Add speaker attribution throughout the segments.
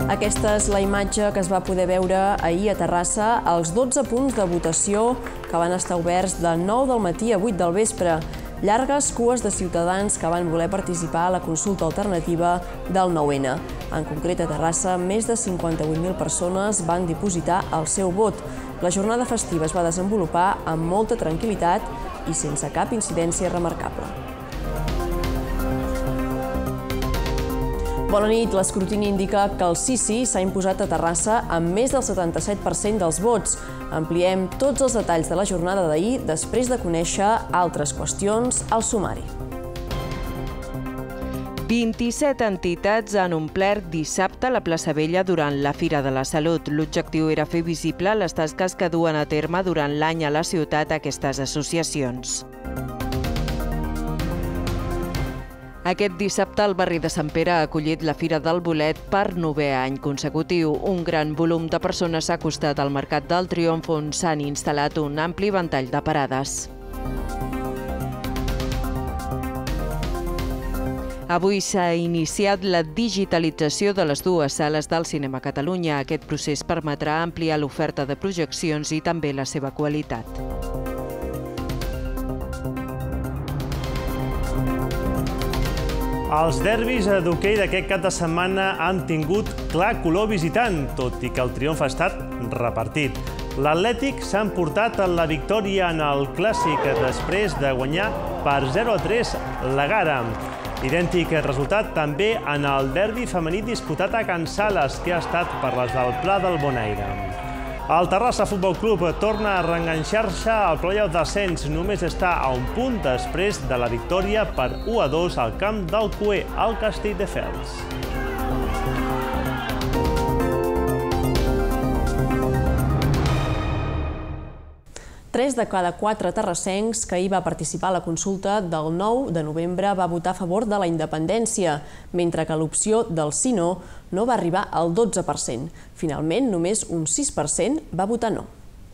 Speaker 1: Aquesta és la imatge que es va poder veure ahir a Terrassa, als 12 punts de votació que van estar oberts de 9 del matí a 8 del vespre. Llargues cues de ciutadans que van voler participar a la consulta alternativa del 9N. En concret, a Terrassa, més de 58.000 persones van dipositar el seu vot. La jornada festiva es va desenvolupar amb molta tranquil·litat i sense cap incidència remarcable. Bona nit. L'escrutini indica que el sí s'ha imposat a Terrassa amb més del 77% dels vots. Ampliem tots els detalls de la jornada d'ahir després de conèixer altres qüestions al sumari.
Speaker 2: 27 entitats han omplert dissabte la plaça Vella durant la Fira de la Salut. L'objectiu era fer visible les tasques que duen a terme durant l'any a la ciutat aquestes associacions. Aquest dissabte el barri de Sant Pere ha acollit la Fira del Bolet per 9è any consecutiu. Un gran volum de persones s'ha acostat al Mercat del Triomf, on s'han instal·lat un ampli ventall de parades. Avui s'ha iniciat la digitalització de les dues sales del Cinema Catalunya. Aquest procés permetrà ampliar l'oferta de projeccions i també la seva qualitat.
Speaker 3: Els derbis d'hoquei d'aquest cap de setmana han tingut clar color visitant, tot i que el triomf ha estat repartit. L'Atlètic s'ha emportat la victòria en el Clàssic després de guanyar per 0-3 l'Egara. Idèntic resultat també en el derbi femení disputat a Can Sales, que ha estat per les del Pla del Bonaire. El Terrassa Futbol Club torna a reenganxar-se al play-off d'ascens. Només està a un punt després de la victòria per 1-2 al camp del Cué, al Castelldefels.
Speaker 1: 3 de cada 4 terrassencs que hi va participar a la consulta del 9 de novembre va votar a favor de la independència, mentre que l'opció del sí-no no va arribar al 12%. Finalment, només un 6% va votar no.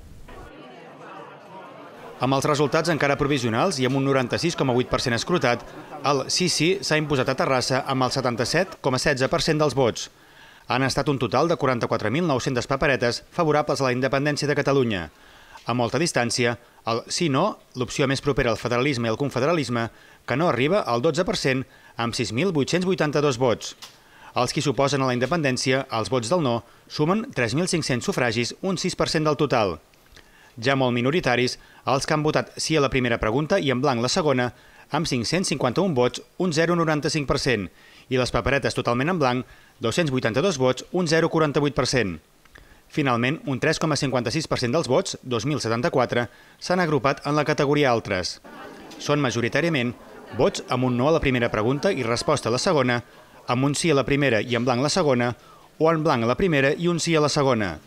Speaker 4: Amb els resultats encara provisionals i amb un 96,8% escrutat, el sí s'ha imposat a Terrassa amb el 77,16% dels vots. Han estat un total de 44.900 paperetes favorables a la independència de Catalunya. A molta distància, el sí-no, l'opció més propera al federalisme i al confederalisme, que no arriba al 12% amb 6.882 vots. Els qui s'oposen a la independència, els vots del no, sumen 3.500 sufragis, un 6% del total. Ja molt minoritaris, els que han votat sí a la primera pregunta i en blanc la segona, amb 551 vots, un 0,95%, i les paperetes totalment en blanc, 282 vots, un 0,48%. Finalment, un 3,56% dels vots, 2.074, s'han agrupat en la categoria altres. Són majoritàriament vots amb un no a la primera pregunta i resposta a la segona, amb un sí a la primera i en blanc la segona, o en blanc a la primera i un sí a la segona.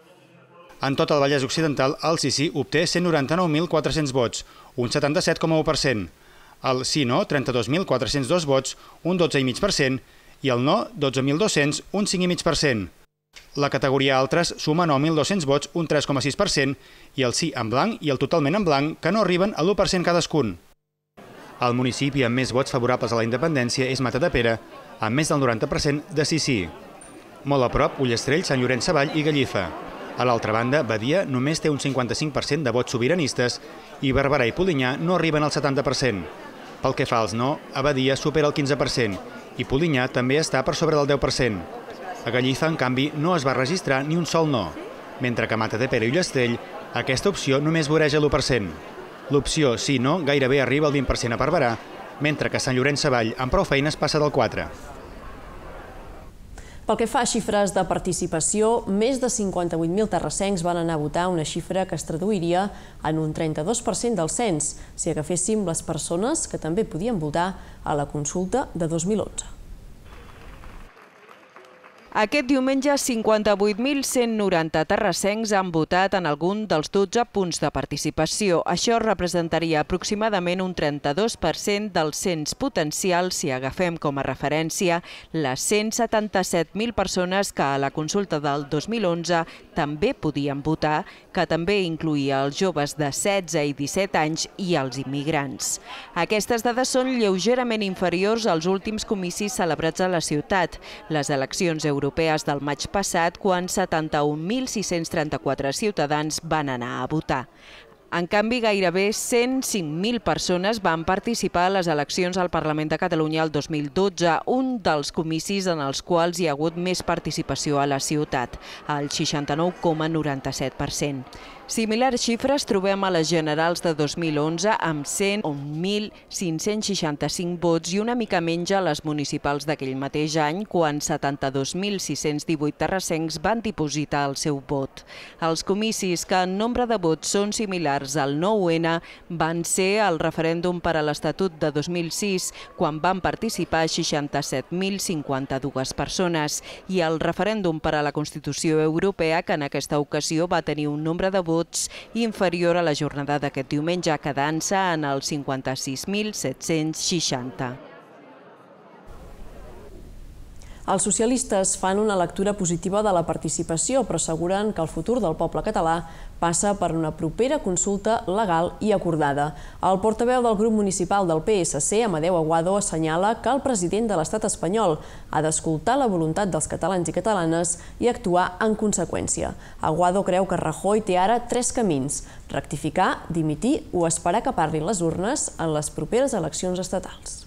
Speaker 4: En tot el Vallès Occidental, el sí obté 199.400 vots, un 77,1%. El sí-no, 32.402 vots, un 12,5%, i el no, 12.200, un 5,5%. La categoria altres suma 9.200 vots, un 3,6%, i el sí en blanc i el totalment en blanc, que no arriben a l'1% cadascun. El municipi amb més vots favorables a la independència és Matadepera, amb més del 90% de sí. Molt a prop, Ullastrell, Sant Llorenç Savall i Gallifa. A l'altra banda, Badia només té un 55% de vots sobiranistes i Barberà i Polinyà no arriben al 70%. Pel que fa als no, a Badia supera el 15% i Polinyà també està per sobre del 10%. A Gallifa, en canvi, no es va registrar ni un sol no, mentre que a Matadepera i Ullastrell aquesta opció només voreja l'1%. L'opció sí-no gairebé arriba al 20% a Barberà, mentre que Sant Llorenç Savall amb prou feines passa del 4%.
Speaker 1: Pel que fa a xifres de participació, més de 58.000 terrassencs van anar a votar, una xifra que es traduiria en un 32% del cens, si agaféssim les persones que també podien votar a la consulta de 2011.
Speaker 2: Aquest diumenge, 58.190 terrassencs han votat en algun dels 12 punts de participació. Això representaria aproximadament un 32% del cens potencial si agafem com a referència les 177.000 persones que a la consulta del 2011 també podien votar, que també incluïa els joves de 16 i 17 anys i els immigrants. Aquestes dades són lleugerament inferiors als últims comicis celebrats a la ciutat. Les eleccions europees europees del maig passat, quan 71.634 ciutadans van anar a votar. En canvi, gairebé 105.000 persones van participar a les eleccions al Parlament de Catalunya el 2012, un dels comicis en els quals hi ha hagut més participació a la ciutat, el 69,97%. Similars xifres trobem a les generals de 2011 amb 101.565 vots i una mica menys a les municipals d'aquell mateix any, quan 72.618 terrassencs van dipositar el seu vot. Els comicis que en nombre de vots són similars al 9-N van ser el referèndum per a l'Estatut de 2006, quan van participar 67.052 persones, i el referèndum per a la Constitució Europea, que en aquesta ocasió va tenir un nombre de vots inferior a la jornada d'aquest diumenge, quedant-se en els 56.760.
Speaker 1: Els socialistes fan una lectura positiva de la participació, però asseguren que el futur del poble català passa per una propera consulta legal i acordada. El portaveu del grup municipal del PSC, Amadeu Aguado, assenyala que el president de l'estat espanyol ha d'escoltar la voluntat dels catalans i catalanes i actuar en conseqüència. Aguado creu que Rajoy té ara 3 camins: rectificar, dimitir o esperar que parlin les urnes en les properes eleccions estatals.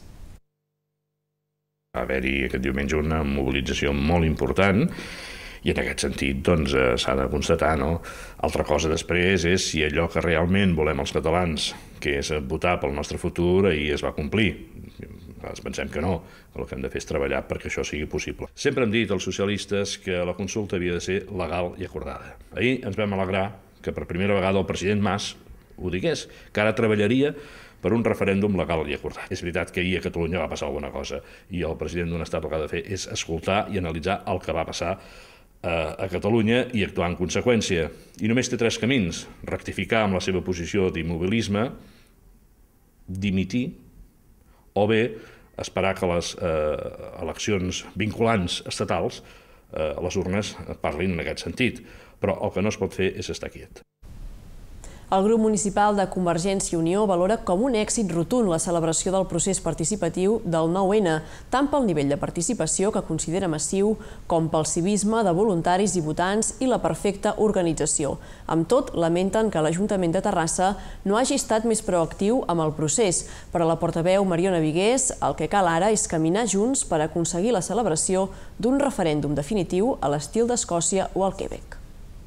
Speaker 5: Va haver-hi aquest diumenge una mobilització molt important i en aquest sentit s'ha de constatar. Altra cosa després és si allò que realment volem els catalans, que és votar pel nostre futur, ahir es va complir. Nosaltres pensem que no, que el que hem de fer és treballar perquè això sigui possible. Sempre hem dit als socialistes que la consulta havia de ser legal i acordada. Ahir ens vam alegrar que per primera vegada el president Mas ho digués, que ara treballaria per un referèndum legal i acordat. És veritat que ahir a Catalunya va passar alguna cosa i el president d'un estat el que ha de fer és escoltar i analitzar el que va passar a Catalunya i actuar en conseqüència. I només té 3 camins: rectificar amb la seva posició d'immobilisme, dimitir o bé esperar que les eleccions vinculants estatals, les urnes, parlin en aquest sentit. Però el que no es pot fer és estar quiet.
Speaker 1: El grup municipal de Convergència i Unió valora com un èxit rotund la celebració del procés participatiu del 9-N, tant pel nivell de participació, que considera massiu, com pel civisme de voluntaris i votants i la perfecta organització. Amb tot, lamenten que l'Ajuntament de Terrassa no hagi estat més proactiu amb el procés. Per a la portaveu Mariona Vigués, el que cal ara és caminar junts per aconseguir la celebració d'un referèndum definitiu a l'estil d'Escòcia o el Quebec.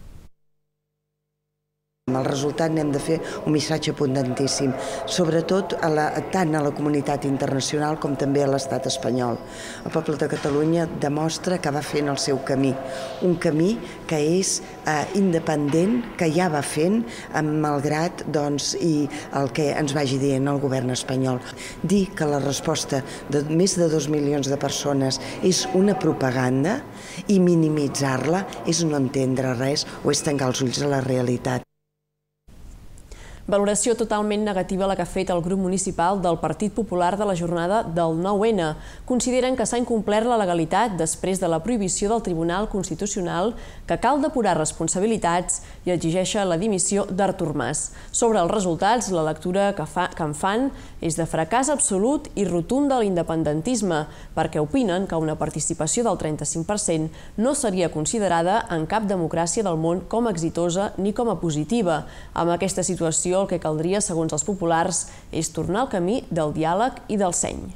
Speaker 6: Amb el resultat n'hem de fer un missatge potentíssim, sobretot tant a la comunitat internacional com també a l'estat espanyol. El poble de Catalunya demostra que va fent el seu camí, un camí que és independent, que ja va fent, malgrat i el que ens vagi dient el govern espanyol. Dir que la resposta de més de 2 milions de persones és una propaganda i minimitzar-la és no entendre res o és tancar els ulls a la realitat.
Speaker 1: Valoració totalment negativa la que ha fet el grup municipal del Partit Popular de la jornada del 9-N. Consideren que s'ha incomplert la legalitat després de la prohibició del Tribunal Constitucional, que cal depurar responsabilitats, i exigeixen la dimissió d'Artur Mas. Sobre els resultats, la lectura que en fan és de fracàs absolut i rotund de l'independentisme, perquè opinen que una participació del 35% no seria considerada en cap democràcia del món com a exitosa ni com a positiva. Amb aquesta situació, el que caldria, segons els populars, és tornar al camí del diàleg i del seny.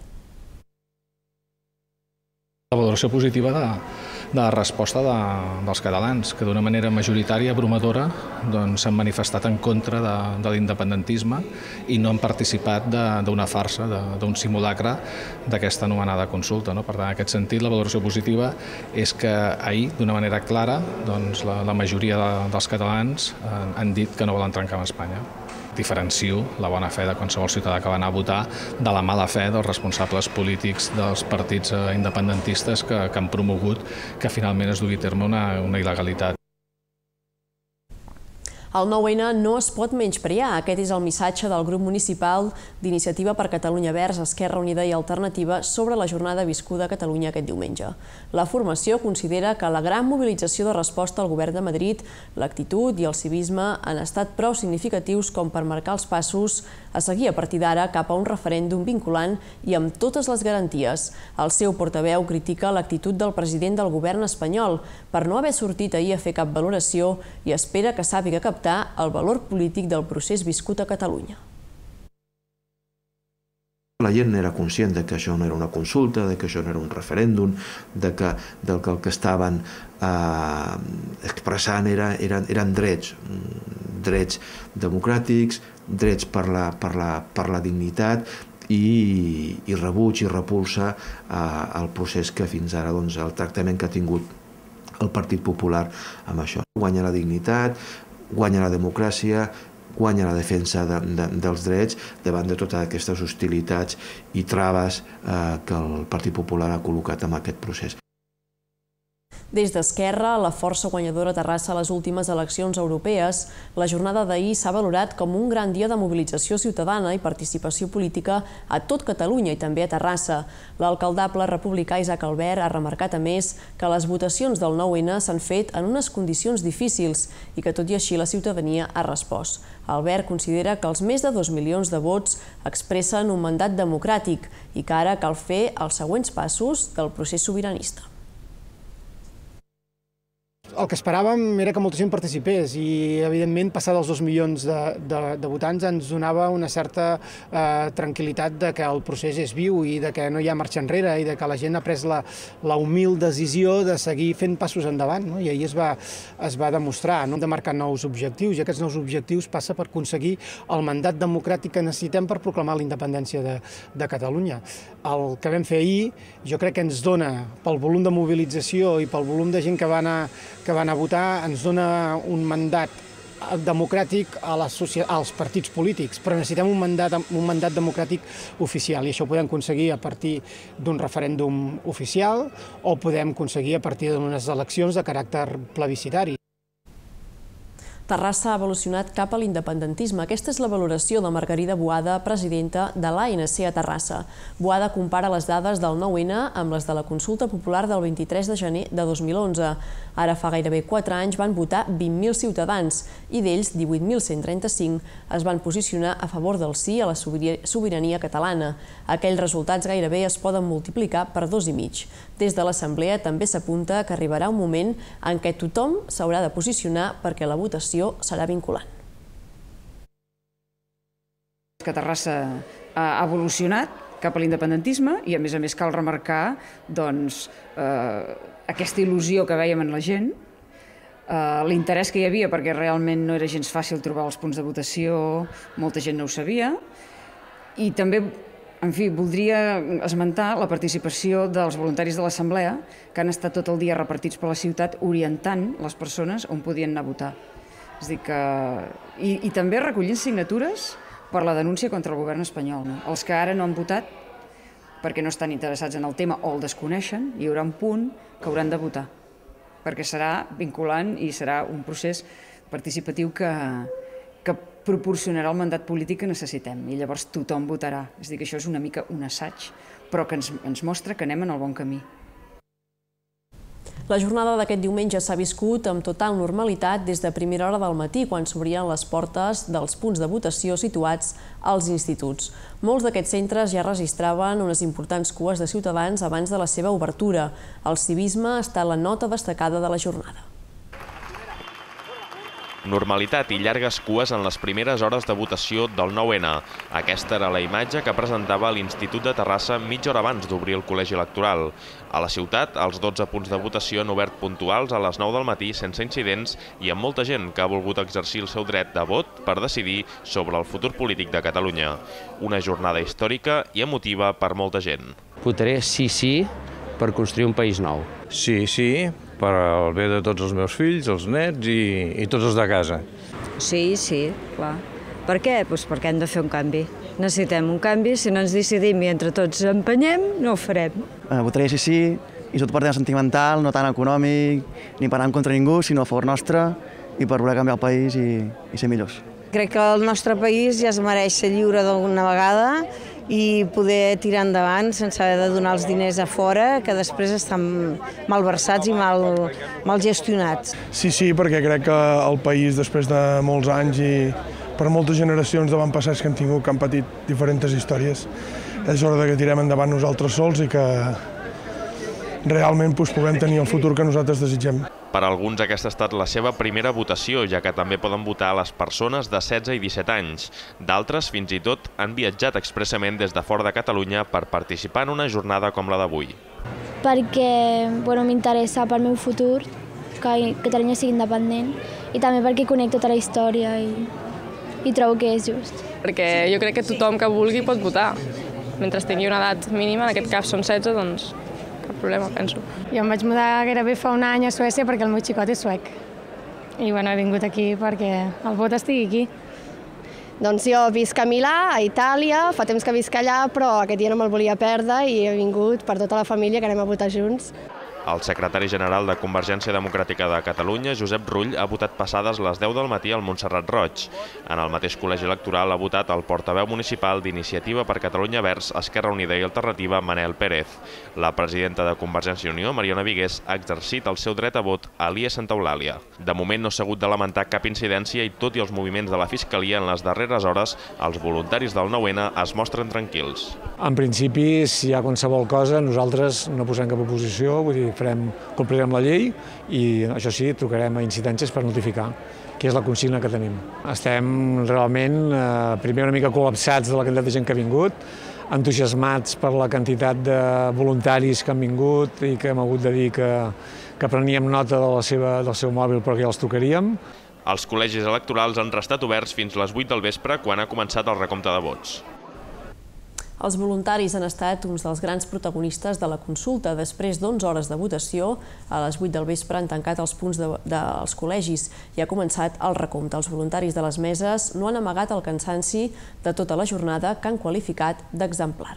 Speaker 7: La valoració positiva de la resposta dels catalans, que d'una manera majoritària, abrumadora, s'han manifestat en contra de l'independentisme i no han participat d'una farsa, d'un simulacre d'aquesta anomenada consulta. Per tant, en aquest sentit, la valoració positiva és que ahir, d'una manera clara, la majoria dels catalans han dit que no volen trencar amb Espanya. Diferencio la bona fe de qualsevol ciutadà que va anar a votar de la mala fe dels responsables polítics dels partits independentistes que han promogut que finalment es dugui a terme una il·legalitat.
Speaker 1: El 9N no es pot menysprear. Aquest és el missatge del grup municipal d'Iniciativa per Catalunya Verds, Esquerra Unida i Alternativa sobre la jornada viscuda a Catalunya aquest diumenge. La formació considera que la gran mobilització de resposta al govern de Madrid, l'actitud i el civisme han estat prou significatius com per marcar els passos a seguir a partir d'ara cap a un referèndum vinculant i amb totes les garanties. El seu portaveu critica l'actitud del president del govern espanyol per no haver sortit ahir a fer cap valoració i espera que sàpiga captar el valor polític del procés viscut a Catalunya.
Speaker 8: La gent era conscient de que això no era una consulta, de que això no era un referèndum, de que el que estaven expressant eren drets democràtics, drets per la dignitat i rebuig i repulsa al procés que fins ara, el tractament que ha tingut el Partit Popular amb això. Guanya la dignitat, guanya la democràcia, guanya la defensa dels drets davant de totes aquestes hostilitats i traves que el Partit Popular ha col·locat en aquest procés.
Speaker 1: Des d'Esquerra, la força guanyadora a Terrassa a les últimes eleccions europees, la jornada d'ahir s'ha valorat com un gran dia de mobilització ciutadana i participació política a tot Catalunya i també a Terrassa. L'alcaldable republicà Isaac Albert ha remarcat a més que les votacions del 9N s'han fet en unes condicions difícils i que tot i així la ciutadania ha respost. Albert considera que els més de 2 milions de vots expressen un mandat democràtic i que ara cal fer els següents passos del procés sobiranista.
Speaker 9: El que esperàvem era que molta gent participés i, evidentment, passar dels 2 milions de votants ens donava una certa tranquil·litat de que el procés és viu i de que no hi ha marxa enrere i de que la gent ha pres la humil decisió de seguir fent passos endavant. I ahir es va demostrar. Hem de marcar nous objectius i aquests nous objectius passa per aconseguir el mandat democràtic que necessitem per proclamar la independència de Catalunya. El que vam fer ahir jo crec que ens dona, pel volum de mobilització i pel volum de gent que va anar a votar, ens dona un mandat democràtic als partits polítics, però necessitem un mandat democràtic oficial i això ho podem aconseguir a partir d'un referèndum oficial o podem aconseguir a partir d'unes eleccions de caràcter plebiscitari.
Speaker 1: Terrassa ha evolucionat cap a l'independentisme. Aquesta és la valoració de Margarida Boada, presidenta de l'ANC a Terrassa. Boada compara les dades del 9N amb les de la consulta popular del 23 de gener de 2011. Ara fa gairebé 4 anys van votar 20.000 ciutadans i d'ells 18.135 es van posicionar a favor del sí a la sobirania catalana. Aquells resultats gairebé es poden multiplicar per 2,5. Des de l'Assemblea també s'apunta que arribarà un moment en què tothom s'haurà de posicionar perquè la votació serà vinculant.
Speaker 10: Que Terrassa ha evolucionat cap a l'independentisme i, a més, cal remarcar aquesta il·lusió que vèiem en la gent, l'interès que hi havia, perquè realment no era gens fàcil trobar els punts de votació, molta gent no ho sabia, i també, en fi, voldria esmentar la participació dels voluntaris de l'Assemblea que han estat tot el dia repartits per la ciutat orientant les persones on podien anar a votar. És a dir que... I també recollint signatures per la denúncia contra el govern espanyol. Els que ara no han votat perquè no estan interessats en el tema o el desconeixen, hi haurà un punt que hauran de votar, perquè serà vinculant i serà un procés participatiu que proporcionarà el mandat polític que necessitem i llavors tothom votarà. És a dir, que això és una mica un assaig, però que ens mostra que anem en el bon camí.
Speaker 1: La jornada d'aquest diumenge s'ha viscut amb total normalitat des de primera hora del matí, quan s'obrien les portes dels punts de votació situats als instituts. Molts d'aquests centres ja registraven unes importants cues de ciutadans abans de la seva obertura. El civisme ha estat la nota destacada de la jornada.
Speaker 11: Normalitat i llargues cues en les primeres hores de votació del 9N. Aquesta era la imatge que presentava l'Institut de Terrassa mitja hora abans d'obrir el col·legi electoral. A la ciutat, els 12 punts de votació han obert puntuals a les 9 del matí sense incidents i amb molta gent que ha volgut exercir el seu dret de vot per decidir sobre el futur polític de Catalunya. Una jornada històrica i emotiva per molta gent.
Speaker 12: Votaré sí per construir un país nou.
Speaker 13: Sí, per al bé de tots els meus fills, els nets i tots els de casa.
Speaker 14: Sí, clar. Per què? Doncs perquè hem de fer un canvi. Necessitem un canvi, si no ens decidim i entre tots empenyem, no ho farem.
Speaker 15: Votaré sí, i tot per tema sentimental, no tant econòmic, ni per anar en contra ningú, sinó a favor nostre, i per voler canviar el país i ser millors.
Speaker 16: Crec que el nostre país ja es mereix ser lliure d'alguna vegada i poder tirar endavant sense haver de donar els diners a fora, que després estan malversats i mal gestionats.
Speaker 17: Sí, perquè crec que el país, després de molts anys i per moltes generacions d'avantpassats que han tingut, que han patit diferents històries, és hora que tirem endavant nosaltres sols i que realment puguem tenir el futur que nosaltres desitgem.
Speaker 11: Per a alguns aquesta ha estat la seva primera votació, ja que també poden votar les persones de 16 i 17 anys. D'altres, fins i tot, han viatjat expressament des de fora de Catalunya per participar en una jornada com la d'avui.
Speaker 18: Perquè m'interessa pel meu futur que Catalunya sigui independent i també perquè conec tota la història i trobo que és just.
Speaker 19: Perquè jo crec que tothom que vulgui pot votar. Mentre tingui una edat mínima, en aquest cas són 16, doncs cap problema, penso.
Speaker 20: Jo em vaig mudar gairebé fa un any a Suècia perquè el meu xicot és suec. I he vingut aquí perquè el vot estigui aquí.
Speaker 21: Doncs jo visc a Milà, a Itàlia, fa temps que visc allà, però aquest dia no me'l volia perdre i he vingut per tota la família que anem a votar junts.
Speaker 11: El secretari general de Convergència Democràtica de Catalunya, Josep Rull, ha votat passades les 10 del matí al Montserrat Roig. En el mateix col·legi electoral ha votat el portaveu municipal d'Iniciativa per Catalunya Verds, Esquerra Unida i Alternativa, Manel Pérez. La presidenta de Convergència i Unió, Mariona Vigués, ha exercit el seu dret a vot a l'IE Santa Eulàlia. De moment no s'ha hagut de lamentar cap incidència i, tot i els moviments de la Fiscalia en les darreres hores, els voluntaris del 9N es mostren tranquils.
Speaker 22: En principi, si hi ha qualsevol cosa, nosaltres no posem cap oposició, vull dir, complirem la llei i, això sí, trucarem a incidències per notificar, que és la consigna que tenim. Estem realment, primer una mica col·lapsats de la quantitat de gent que ha vingut, entusiasmats per la quantitat de voluntaris que han vingut i que hem hagut de dir que preníem nota del seu mòbil però que ja els trucaríem.
Speaker 11: Els col·legis electorals han restat oberts fins les 8 del vespre, quan ha començat el recompte de vots.
Speaker 1: Els voluntaris han estat uns dels grans protagonistes de la consulta. Després d'11 hores de votació, a les 8 del vespre han tancat els punts dels col·legis i ha començat el recompte. Els voluntaris de les meses no han amagat el cansanci de tota la jornada, que han qualificat d'exemplar.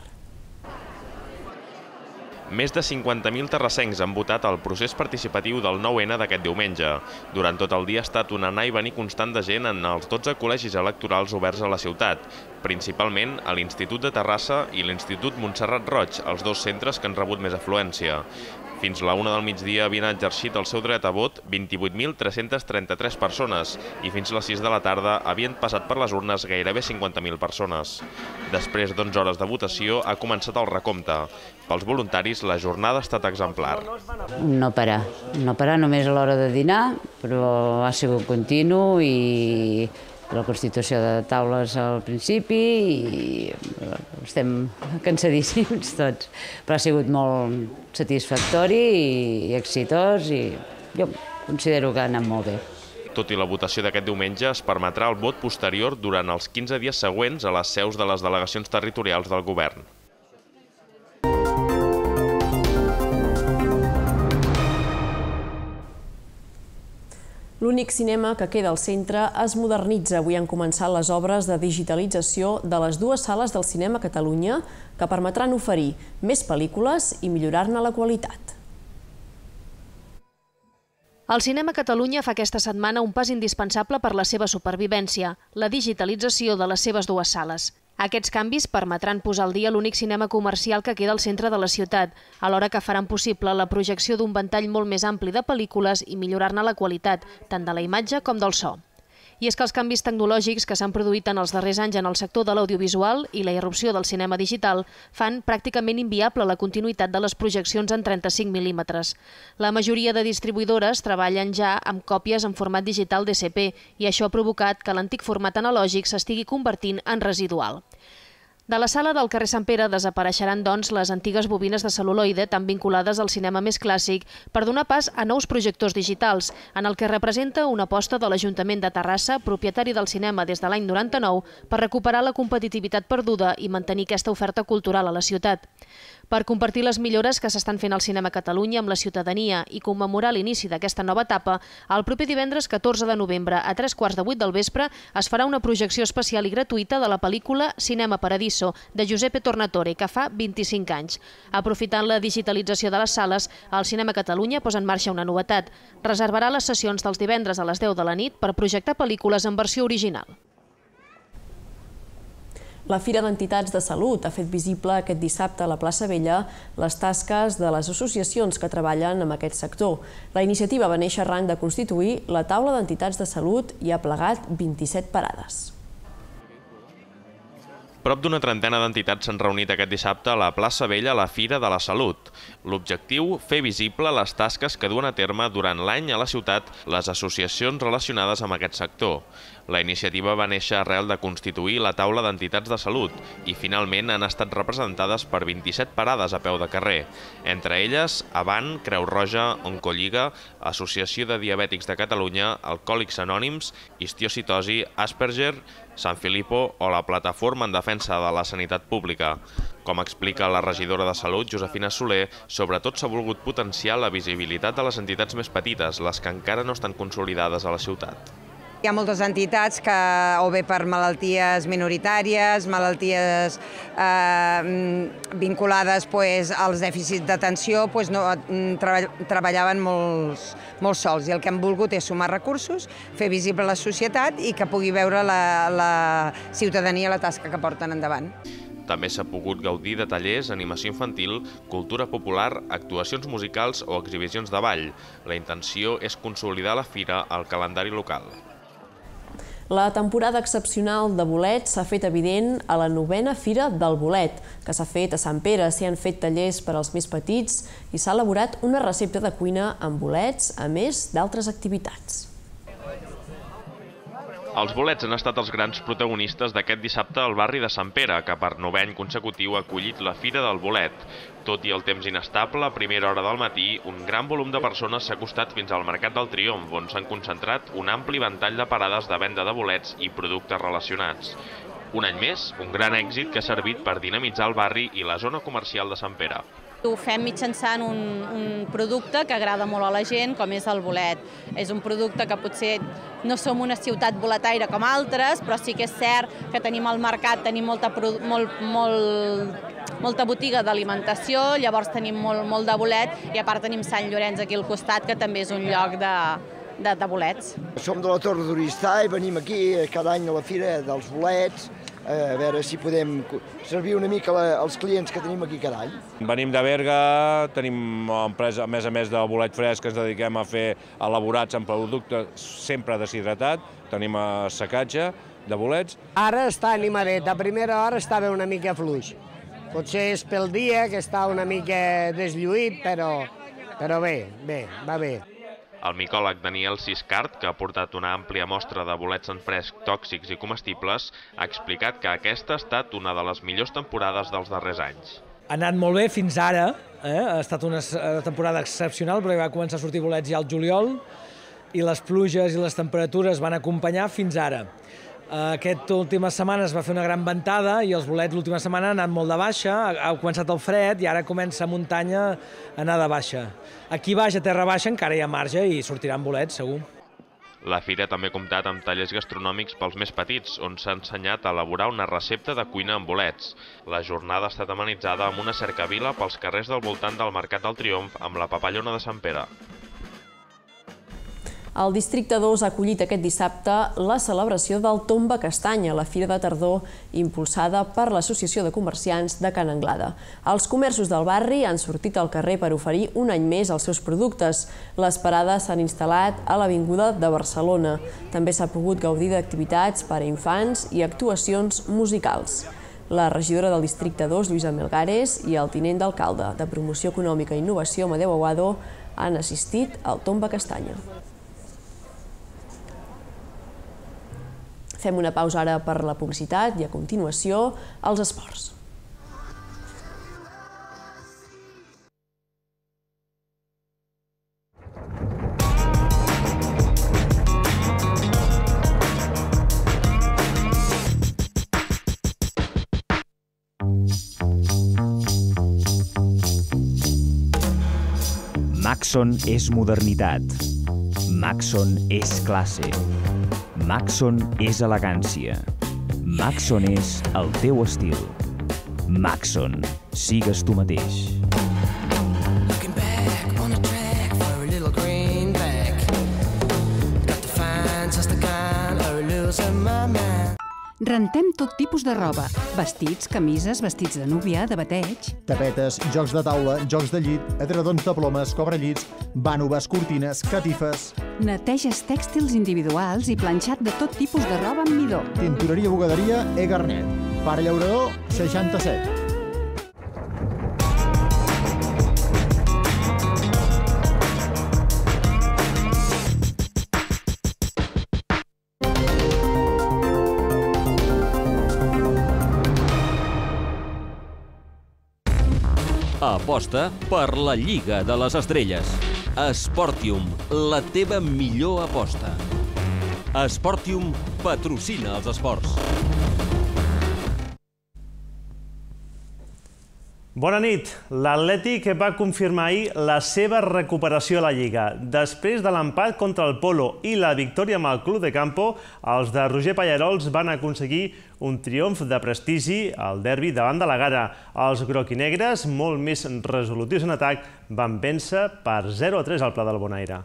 Speaker 11: Més de 50.000 terrassencs han votat al procés participatiu del 9N d'aquest diumenge. Durant tot el dia ha estat un anar i venir constant de gent en els 12 col·legis electorals oberts a la ciutat, principalment a l'Institut de Terrassa i l'Institut Montserrat Roig, els dos centres que han rebut més afluència. Fins la 1 del migdia havien exercit el seu dret a vot 28.333 persones i fins les 6 de la tarda havien passat per les urnes gairebé 50.000 persones. Després d'11 hores de votació ha començat el recompte. Pels voluntaris, la jornada ha estat exemplar.
Speaker 23: No parar només a l'hora de dinar, però ha sigut continu i la constitució de taules al principi i estem cansadíssims tots, però ha sigut molt satisfactori i exitós i jo considero que ha anat molt bé.
Speaker 11: Tot i la votació d'aquest diumenge, es permetrà el vot posterior durant els 15 dies següents a les seus de les delegacions territorials del govern.
Speaker 1: L'únic cinema que queda al centre es modernitza. Avui han començat les obres de digitalització de les dues sales del Cinema Catalunya, que permetran oferir més pel·lícules i millorar-ne la qualitat.
Speaker 24: El Cinema Catalunya fa aquesta setmana un pas indispensable per la seva supervivència, la digitalització de les seves dues sales. Aquests canvis permetran posar al dia l'únic cinema comercial que queda al centre de la ciutat, alhora que faran possible la projecció d'un ventall molt més ampli de pel·lícules i millorar-ne la qualitat, tant de la imatge com del so. I és que els canvis tecnològics que s'han produït en els darrers anys en el sector de l'audiovisual i la irrupció del cinema digital fan pràcticament inviable la continuïtat de les projeccions en 35 mil·límetres. La majoria de distribuïdores treballen ja amb còpies en format digital DCP i això ha provocat que l'antic format analògic s'estigui convertint en residual. De la sala del carrer Sant Pere desapareixeran, doncs, les antigues bobines de cel·luloide tan vinculades al cinema més clàssic per donar pas a nous projectors digitals, en el que representa una aposta de l'Ajuntament de Terrassa, propietari del cinema des de l'any 99, per recuperar la competitivitat perduda i mantenir aquesta oferta cultural a la ciutat. Per compartir les millores que s'estan fent al Cinema Catalunya amb la ciutadania i commemorar l'inici d'aquesta nova etapa, el proper divendres 14 de novembre a 7:45 del vespre es farà una projecció especial i gratuïta de la pel·lícula Cinema Paradís Paradiso, de Giuseppe Tornatore, que fa 25 anys. Aprofitant la digitalització de les sales, el Cinema Catalunya posa en marxa una novetat. Reservarà les sessions dels divendres a les 10 de la nit per projectar pel·lícules en versió original.
Speaker 1: La Fira d'Entitats de Salut ha fet visible aquest dissabte a la plaça Vella les tasques de les associacions que treballen en aquest sector. La iniciativa va néixer arran de constituir la taula d'entitats de salut i ha plegat 27 parades.
Speaker 11: Prop d'una trentena d'entitats s'han reunit aquest dissabte a la plaça Vella a la Fira de la Salut. L'objectiu, fer visible les tasques que duen a terme durant l'any a la ciutat les associacions relacionades amb aquest sector. La iniciativa va néixer arrel de constituir la taula d'entitats de salut i finalment han estat representades per 27 parades a peu de carrer. Entre elles, Avant, Creu Roja, Oncolliga, Associació de Diabètics de Catalunya, Alcohòlics Anònims, Histiocitosi, Asperger, Sant Filippo o la Plataforma en Defensa de la Sanitat Pública. Com explica la regidora de Salut, Josefina Soler, sobretot s'ha volgut potenciar la visibilitat de les entitats més petites, les que encara no estan consolidades a la ciutat.
Speaker 2: Hi ha moltes entitats que, o bé per malalties minoritàries, malalties vinculades als dèficits d'atenció, treballaven molt sols. I el que hem volgut és sumar recursos, fer visible la societat i que pugui veure la ciutadania la tasca que porten endavant.
Speaker 11: També s'ha pogut gaudir de tallers, animació infantil, cultura popular, actuacions musicals o exhibicions de ball. La intenció és consolidar la fira al calendari local.
Speaker 1: La temporada excepcional de bolets s'ha fet evident a la 9a Fira del Bolet, que s'ha fet a Sant Pere. S'hi han fet tallers per als més petits i s'ha elaborat una recepta de cuina amb bolets, a més d'altres activitats.
Speaker 11: Els bolets han estat els grans protagonistes d'aquest dissabte al barri de Sant Pere, que per 9è any consecutiu ha acollit la Fira del Bolet. Tot i el temps inestable, a primera hora del matí, un gran volum de persones s'ha acostat fins al Mercat del Triomf, on s'han concentrat un ampli ventall de parades de venda de bolets i productes relacionats. Un any més, un gran èxit que ha servit per dinamitzar el barri i la zona comercial de Sant Pere.
Speaker 3: Ho fem mitjançant un producte que agrada molt a la gent, com és el bolet. És un producte que potser no som una ciutat boletaire com altres, però sí que és cert que tenim al mercat, tenim molta botiga d'alimentació, llavors tenim molt de bolet i a part tenim Sant Llorenç aquí al costat, que també és un lloc de bolets.
Speaker 4: Som de la Torre d'Oristà i venim aquí cada any a la Fira dels Bolets, a veure si podem servir una mica als clients que tenim aquí cada any.
Speaker 13: Venim de Berga, tenim una empresa, a més de bolet fresc, que ens dediquem a fer elaborats en producte sempre deshidratat, tenim secatge de bolets.
Speaker 5: Ara està animadet, a primera hora estava una mica fluix. Potser és pel dia, que està una mica deslluït, però bé, va bé.
Speaker 11: El micòleg Daniel Siscart, que ha portat una àmplia mostra de bolets en fresc tòxics i comestibles, ha explicat que aquesta ha estat una de les millors temporades dels darrers anys.
Speaker 25: Ha anat molt bé fins ara, ha estat una temporada excepcional, perquè va començar a sortir bolets ja al juliol i les pluges i les temperatures van acompanyar fins ara. Aquesta última setmana es va fer una gran ventada i els bolets l'última setmana han anat molt de baixa, ha començat el fred i ara comença a muntanya a anar de baixa. Aquí baix, a terra baixa, encara hi ha marge i sortiran bolets, segur.
Speaker 11: La fira també ha comptat amb tallers gastronòmics pels més petits, on s'ha ensenyat a elaborar una recepta de cuina amb bolets. La jornada ha estat amenitzada amb una cercavila pels carrers del voltant del Mercat del Triomf amb la papallona de Sant Pere.
Speaker 1: El Districte 2 ha acollit aquest dissabte la celebració del Tomba Castanya, la fira de tardor impulsada per l'Associació de Comerciants de Can Anglada. Els comerços del barri han sortit al carrer per oferir un any més els seus productes. Les parades s'han instal·lat a l'Avinguda de Barcelona. També s'ha pogut gaudir d'activitats per a infants i actuacions musicals. La regidora del Districte 2, Lluïsa Melgares, i el tinent d'alcalde de Promoció Econòmica i Innovació, Amadeu Aguado, han assistit al Tomba Castanya. Fem una pausa ara per la publicitat i a continuació els esports.
Speaker 26: Maxon és modernitat. Maxon és classe. Maxon és elegància. Maxon és el teu estil. Maxon, sigues tu mateix.
Speaker 6: Rentem tot tipus de roba. Vestits, camises, vestits de núvia, de bateig.
Speaker 7: Tapetes, jocs de taula, jocs de llit, edredons de plomes, cobrellits, vànoves, cortines, catifes.
Speaker 6: Neteges tèxtils individuals i planxat de tot tipus de roba amb midó.
Speaker 7: Tintoreria Bogaderia E. Garnet. Pare Llaurador, 67.
Speaker 8: Aposta per la Lliga de les Estrelles. Sportium, la teva millor aposta. Sportium patrocina els esports.
Speaker 9: Bona nit. L'Atlètic va confirmar ahir la seva recuperació a la Lliga. Després de l'empat contra el Polo i la victòria amb el Club de Campo, els de Roger Pallarols van aconseguir un triomf de prestigi al derbi davant de la Gara. Els groquinegres, molt més resolutius en atac, van vèncer per 0-3 al Pla del Bonaire.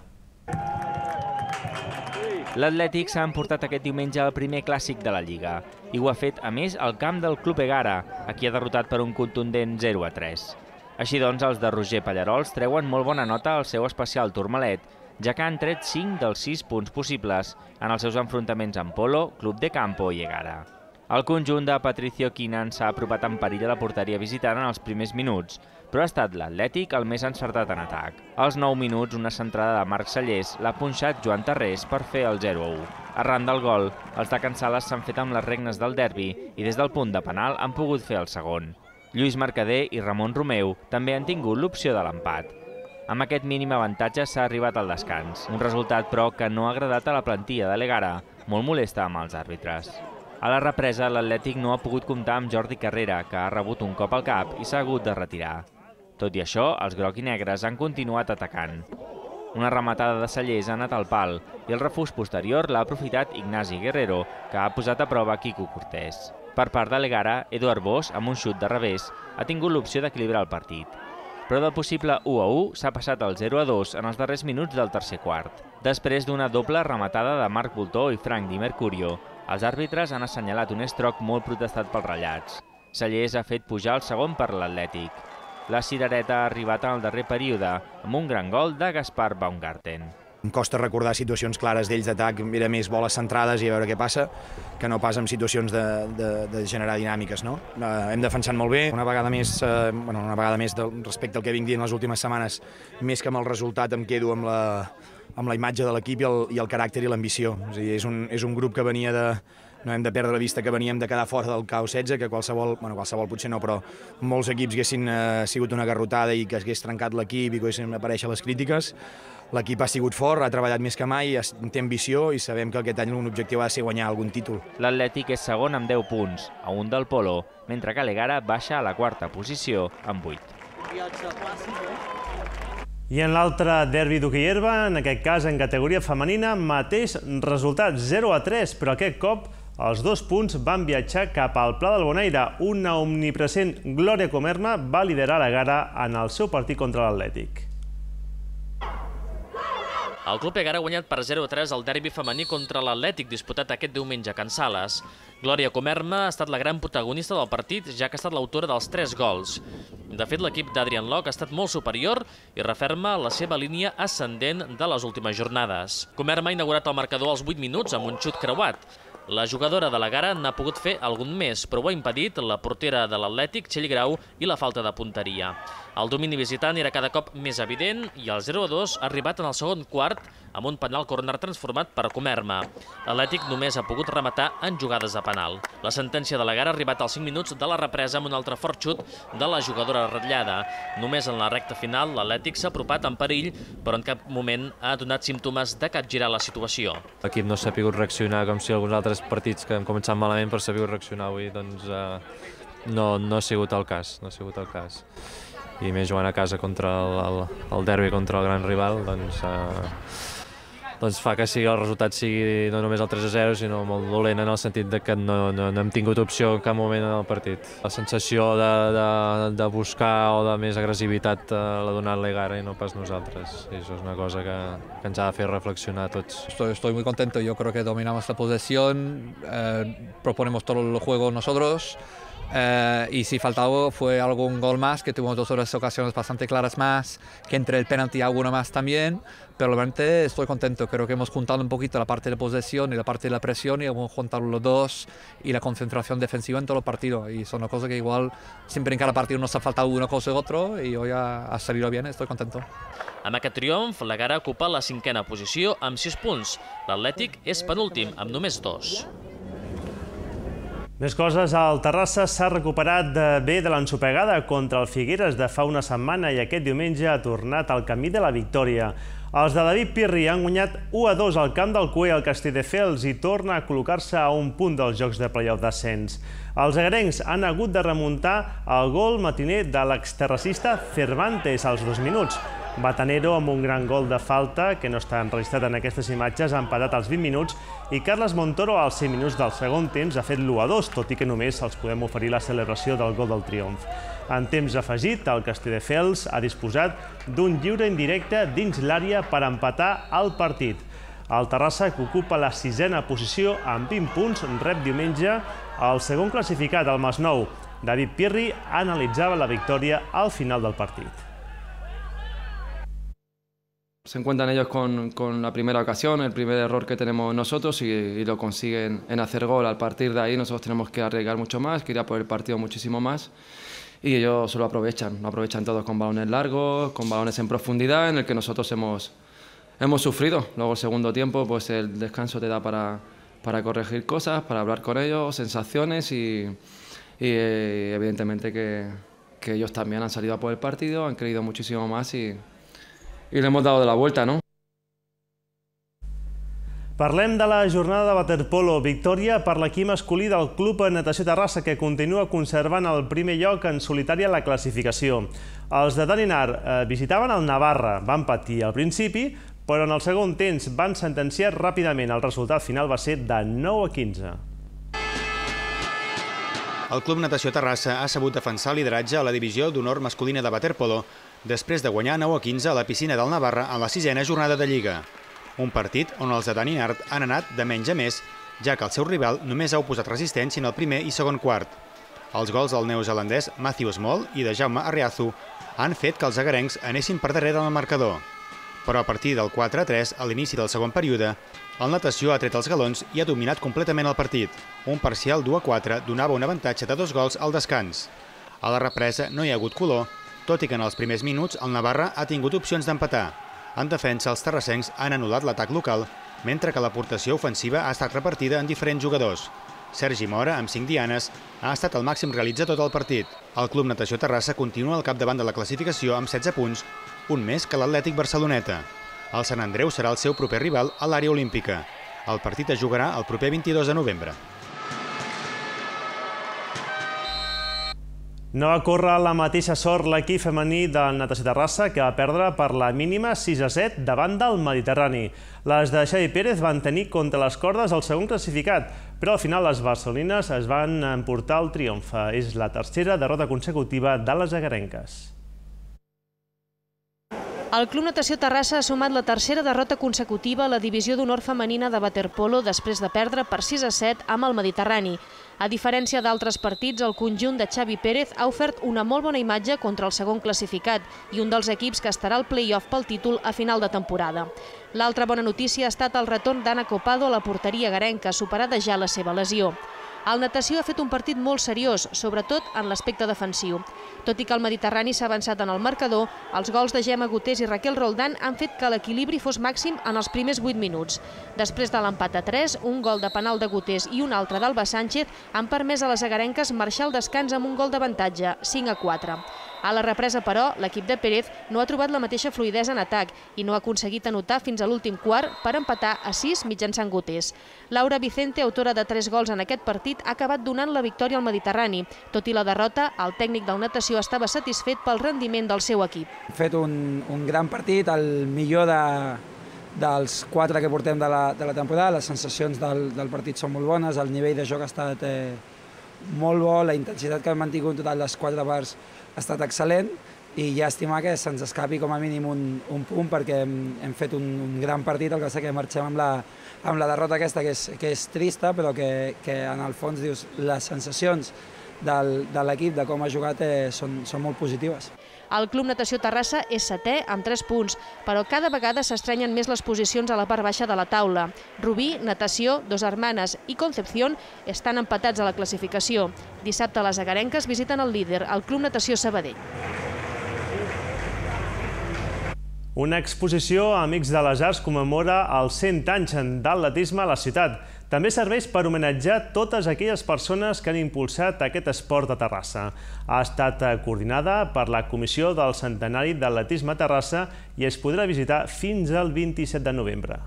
Speaker 10: L'Atlètic s'ha emportat aquest diumenge el primer clàssic de la Lliga i ho ha fet, a més, al camp del Club Egara, a qui ha derrotat per un contundent 0-3. Així doncs, els de Roger Pallarols treuen molt bona nota al seu especial Tourmalet, ja que han tret 5 dels 6 punts possibles en els seus enfrontaments amb Polo, Club de Campo i Egara. El conjunt de Patricio Quinan s'ha apropat en perill a la porteria visitant en els primers minuts, però ha estat l'Atlètic el més encertat en atac. Als 9 minuts, una centrada de Marc Sallés l'ha punxat Joan Tarrés per fer el 0-1. Arran del gol, els de Can Sales s'han fet amb les regnes del derbi i des del punt de penal han pogut fer el segon. Lluís Mercader i Ramon Romeu també han tingut l'opció de l'empat. Amb aquest mínim avantatge s'ha arribat al descans, un resultat però que no ha agradat a la plantilla de l'Egara, molt molesta amb els àrbitres. A la represa, l'Atlètic no ha pogut comptar amb Jordi Carrera, que ha rebut un cop al cap i s'ha hagut de retirar. Tot i això, els groc i negres han continuat atacant. Una rematada de Sallés ha anat al pal i el refús posterior l'ha aprofitat Ignasi Guerrero, que ha posat a prova Quico Cortés. Per part de l'Egara, Eduard Bosch, amb un xut de revés, ha tingut l'opció d'equilibrar el partit. Però del possible 1-1 s'ha passat al 0-2 en els darrers minuts del tercer quart. Després d'una doble rematada de Marc Voltó i Frank Di Mercurio, els àrbitres han assenyalat un estroc molt protestat pels ratllats. Sallés ha fet pujar el segon per l'Atlètic. La cirereta ha arribat en el darrer període, amb un gran gol de Gaspar Baumgarten.
Speaker 12: Em costa recordar situacions clares d'ells d'atac, mira més boles centrades i a veure què passa, que no pas en situacions de generar dinàmiques. No? Hem defensat molt bé, una vegada més respecte al que vinc dient les últimes setmanes, més que amb el resultat em quedo amb la imatge de l'equip i el caràcter i l'ambició. És un grup que venia de... No hem de perdre la vista que veníem de quedar fora del K16, que qualsevol potser no, però molts equips haguessin sigut una garrotada i que hagués trencat l'equip i que haguessin aparèixer les crítiques. L'equip ha sigut fort, ha treballat més que mai, té ambició i sabem que aquest any l'objectiu ha de ser guanyar algun títol.
Speaker 10: L'Atlètic és segon amb 10 punts, a un del Polo, mentre que l'Egara baixa a la quarta posició amb 8.
Speaker 9: I en l'altre derbi d'Uquillerba, en aquest cas en categoria femenina, mateix resultat 0-3, però aquest cop els 2 punts van viatjar cap al Pla del Bonaire. Una omnipresent Glòria Comerma va liderar l'Egara en el seu partit contra l'Atlètic.
Speaker 27: El Club Egara ha guanyat per 0-3 el derbi femení contra l'Atlètic disputat aquest diumenge a Can Sales. Glòria Comerma ha estat la gran protagonista del partit, ja que ha estat l'autora dels 3 gols. De fet, l'equip d'Adrian Locke ha estat molt superior i referma la seva línia ascendent de les últimes jornades. Comerma ha inaugurat el marcador als 8 minuts amb un xut creuat. La jugadora de l'Egara n'ha pogut fer algun més, però ho ha impedit la portera de l'Atlètic, Txell Grau, i la falta de punteria. El domini visitant era cada cop més evident i el 0-2 ha arribat en el segon quart amb un penal córner transformat per Comerma. L'Atlètic només ha pogut rematar en jugades de penal. La sentència de l'Egara ha arribat als 5 minuts de la represa amb un altre fort xut de la jugadora ratllada. Només en la recta final l'Atlètic s'ha apropat en perill, però en cap moment ha donat símptomes de capgirar la situació.
Speaker 28: L'equip no s'ha pogut reaccionar com si alguns altres partits que hem començat malament per saber reaccionar avui, doncs no ha sigut el cas, I més jugant a casa contra el derbi contra el gran rival, doncs doncs fa que el resultat sigui no només el 3-0, sinó molt dolent en el sentit que no hem tingut opció en cap moment en el partit. La sensació de buscar o de més agressivitat l'ha donat l'Egara i no pas nosaltres. I això és una cosa que ens ha de fer reflexionar a tots.
Speaker 14: Estoy muy contento, yo creo que dominamos la posesión, proponemos todo el juego nosotros. Y si faltaba fue algún gol más, que tuvimos 2 o 3 ocasiones bastante claras más, que entre el penalti alguno más también, pero realmente estoy contento, creo que hemos juntado un poquito la parte de posesión y la parte de la presión y hemos juntado los dos y la concentración defensiva en todo el partido, y son una cosa que igual siempre en cada partido nos ha faltado una cosa u otra y hoy ha salido bien, estoy contento.
Speaker 27: Amb aquest triomf, l'Egara ocupa la 5a posició amb 6 punts. L'Atlètic és penúltim amb només 2.
Speaker 9: Més coses, el Terrassa s'ha recuperat bé de l'ensopegada contra el Figueres de fa una setmana i aquest diumenge ha tornat al camí de la victòria. Els de David Pirri han guanyat 1-2 al camp del Cué al Castelldefels i torna a col·locar-se a un punt dels jocs de play-off d'ascens. Els agrencs han hagut de remuntar el gol matiner de l'exterracista Cervantes als 2 minuts. Batanero, amb un gran gol de falta, que no està enregistrat en aquestes imatges, ha empatat als 20 minuts i Carles Montoro, als 5 minuts del segon temps, ha fet l'1-2, tot i que només els podem oferir la celebració del gol del triomf. En temps afegit, el Castelldefels ha disposat d'un lliure indirecte dins l'àrea per empatar el partit. El Terrassa, que ocupa la 6a posició amb 20 punts, rep diumenge el segon classificat, el Masnou. David Pirri analitzava la victòria al final del partit.
Speaker 15: Se encuentran ellos con la primera ocasión, el primer error que tenemos nosotros y lo consiguen en hacer gol. Al partir de ahí nosotros tenemos que arriesgar mucho más, que ir a por el partido muchísimo más y ellos lo aprovechan todos con balones largos, con balones en profundidad en el que nosotros hemos sufrido. Luego el segundo tiempo pues el descanso te da para corregir cosas, para hablar con ellos, sensaciones y evidentemente que ellos también han salido a por el partido, han creído muchísimo más y le hemos dado de la vuelta, ¿no?
Speaker 9: Parlem de la jornada de waterpolo. Victòria per l'equip masculí del Club Natació Terrassa, que continua conservant el primer lloc en solitari a la classificació. Els de Daninar visitaven el Navarra, van patir al principi, però en el segon temps van sentenciar ràpidament. El resultat final va ser de 9-15.
Speaker 16: El Club Natació Terrassa ha sabut defensar el lideratge a la divisió d'honor masculina de waterpolo després de guanyar 9-15 a la piscina del Navarra en la 6a jornada de Lliga. Un partit on els de Dani Nart han anat de menys a més, ja que el seu rival només ha oposat resistència en el primer i segon quart. Els gols del neozelandès Matthew Small i de Jaume Arriazu han fet que els agarencs anessin per darrere en el marcador. Però a partir del 4-3, a l'inici del segon període, el Natació ha tret els galons i ha dominat completament el partit. Un parcial 2-4 donava un avantatge de 2 gols al descans. A la represa no hi ha hagut color, tot i que en els primers minuts el Navarra ha tingut opcions d'empatar. En defensa, els terrassencs han anul·lat l'atac local, mentre que l'aportació ofensiva ha estat repartida en diferents jugadors. Sergi Mora, amb 5 dianes, ha estat el màxim realitzador del partit. El Club Natació Terrassa continua al capdavant de la classificació amb 16 punts, un més que l'Atlètic Barceloneta. El Sant Andreu serà el seu proper rival a l'àrea olímpica. El partit es jugarà el proper 22 de novembre.
Speaker 9: No va córrer la mateixa sort l'equip femení del Natació Terrassa, que va perdre per la mínima 6-7 davant del Mediterrani. Les de Xavi Pérez van tenir contra les cordes el segon classificat, però al final les barcelonines es van emportar el triomf. És la tercera derrota consecutiva de les agarenques.
Speaker 24: El Club Natació Terrassa ha sumat la tercera derrota consecutiva a la divisió d'honor femenina de waterpolo després de perdre per 6-7 amb el Mediterrani. A diferència d'altres partits, el conjunt de Xavi Pérez ha ofert una molt bona imatge contra el segon classificat i un dels equips que estarà al play-off pel títol a final de temporada. L'altra bona notícia ha estat el retorn d'Anna Copado a la porteria agarenca, superada ja la seva lesió. El Natació ha fet un partit molt seriós, sobretot en l'aspecte defensiu. Tot i que el Mediterrani s'ha avançat en el marcador, els gols de Gemma Gutés i Raquel Roldán han fet que l'equilibri fos màxim en els primers 8 minuts. Després de l'empat a 3, un gol de penal de Gutés i un altre d'Alba Sánchez han permès a les agarenques marxar al descans amb un gol d'avantatge, 5-4. A la represa, però, l'equip de Pérez no ha trobat la mateixa fluïdesa en atac i no ha aconseguit anotar fins a l'últim quart per empatar a 6 mitjançant Gutés. Laura Vicente, autora de 3 gols en aquest partit, ha acabat donant la victòria al Mediterrani. Tot i la derrota, el tècnic del Natació estava satisfet pel rendiment del seu equip.
Speaker 17: Hem fet un gran partit, el millor
Speaker 2: dels 4 que portem de la temporada. Les sensacions del partit són molt bones, el nivell de joc ha estat molt bo, la intensitat que hem mantingut en total les 4 parts ha estat excel·lent i ja estimar que se'ns escapi com a mínim un punt perquè hem fet un gran partit, el que sé que marxem amb la derrota aquesta que és trista però que en el fons dius les sensacions de l'equip, de com ha jugat, són molt positives.
Speaker 24: El Club Natació Terrassa és 7è amb 3 punts, però cada vegada s'estrenyen més les posicions a la part baixa de la taula. Rubí, Natació, Dos Hermanes i Concepción estan empatats a la classificació. Dissabte les agarenques visiten el líder, el Club Natació Sabadell.
Speaker 9: Una exposició Amics de les Arts commemora els 100 anys d'atletisme a la ciutat. També serveix per homenatjar totes aquelles persones que han impulsat aquest esport a Terrassa. Ha estat coordinada per la Comissió del Centenari d'Atletisme a Terrassa i es podrà visitar fins al 27 de novembre.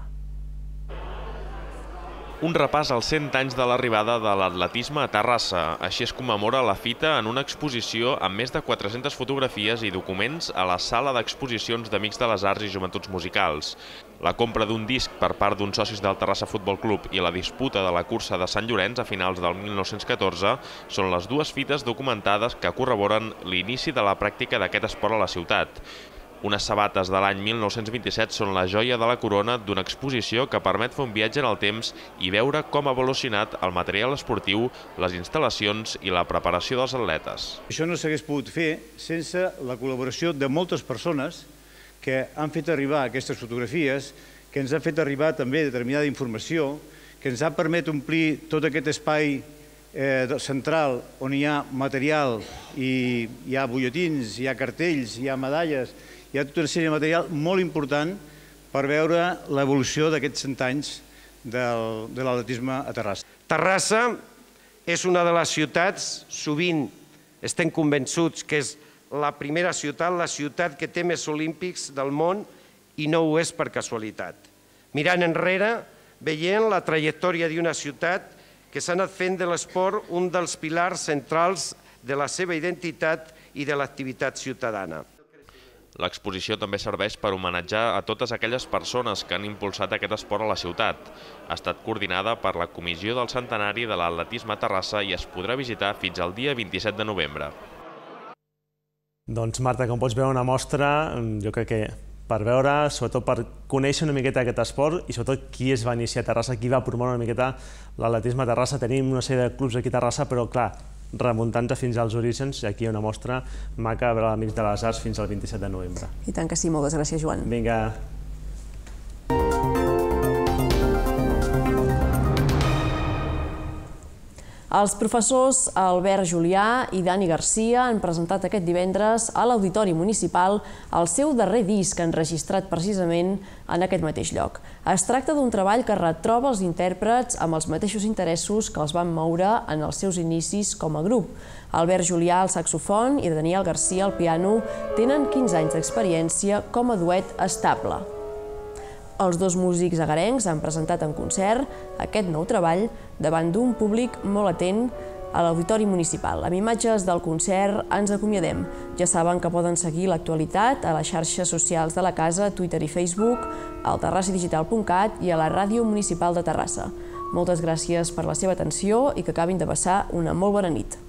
Speaker 11: Un repàs als 100 anys de l'arribada de l'atletisme a Terrassa. Així es commemora la fita en una exposició amb més de 400 fotografies i documents a la sala d'exposicions d'Amics de les Arts i Joventuts Musicals. La compra d'un disc per part d'uns socis del Terrassa Futbol Club i la disputa de la cursa de Sant Llorenç a finals del 1914 són les dues fites documentades que corroboren l'inici de la pràctica d'aquest esport a la ciutat. Unes sabates de l'any 1927 són la joia de la corona d'una exposició que permet fer un viatge en el temps i veure com ha evolucionat el material esportiu, les instal·lacions i la preparació dels atletes.
Speaker 17: Això no s'hagués pogut fer sense la col·laboració de moltes persones que han fet arribar aquestes fotografies, que ens han fet arribar també determinada informació, que ens ha permès omplir tot aquest espai central on hi ha material i hi ha butlletins, hi ha cartells, hi ha medalles, hi ha tota una sèrie de material molt important per veure l'evolució d'aquests 100 anys de l'atletisme a Terrassa.
Speaker 18: Terrassa és una de les ciutats, sovint estem convençuts que és la primera ciutat, la ciutat que té més olímpics del món i no ho és per casualitat. Mirant enrere, veient la trajectòria d'una ciutat que s'ha anat fent de l'esport un dels pilars centrals de la seva identitat i de l'activitat ciutadana.
Speaker 11: L'exposició també serveix per homenatjar a totes aquelles persones que han impulsat aquest esport a la ciutat. Ha estat coordinada per la Comissió del Centenari de l'Atletisme a Terrassa i es podrà visitar fins al dia 27 de novembre.
Speaker 9: Doncs Marta, com pots veure una mostra, jo crec que per veure, sobretot per conèixer una miqueta aquest esport i sobretot qui es va iniciar a Terrassa, qui va promoure una miqueta l'atletisme a Terrassa. Tenim una sèrie de clubs aquí a Terrassa, però clar, remuntant-se fins als orígens, aquí hi ha una mostra maca a veure l'Amics de les Arts fins al 27 de novembre.
Speaker 1: I tant que sí, moltes gràcies, Joan.
Speaker 9: Vinga.
Speaker 1: Els professors Albert Julià i Dani Garcia han presentat aquest divendres a l'Auditori Municipal el seu darrer disc enregistrat precisament en aquest mateix lloc. Es tracta d'un treball que retroba els intèrprets amb els mateixos interessos que els van moure en els seus inicis com a grup. Albert Julià al saxofon i Daniel Garcia al piano tenen 15 anys d'experiència com a duet estable. Els dos músics agarencs han presentat en concert aquest nou treball davant d'un públic molt atent a l'Auditori Municipal. Amb imatges del concert ens acomiadem. Ja saben que poden seguir l'actualitat a les xarxes socials de la casa, Twitter i Facebook, al terrassadigital.cat i a la Ràdio Municipal de Terrassa. Moltes gràcies per la seva atenció i que acabin de passar una molt bona nit.